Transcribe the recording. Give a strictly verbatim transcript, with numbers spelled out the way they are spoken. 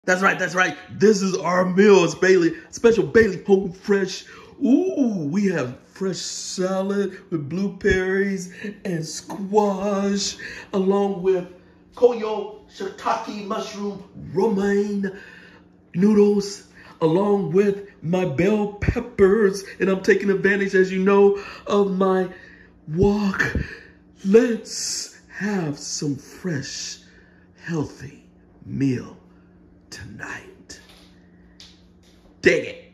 That's right, that's right. This is our meal. It's Bailey, special Bailey Home Fresh. Ooh, we have fresh salad with blueberries and squash, along with Koyo shiitake mushroom romaine noodles, along with my bell peppers. And I'm taking advantage, as you know, of my walk. Let's have some fresh, healthy meal tonight. Dig it.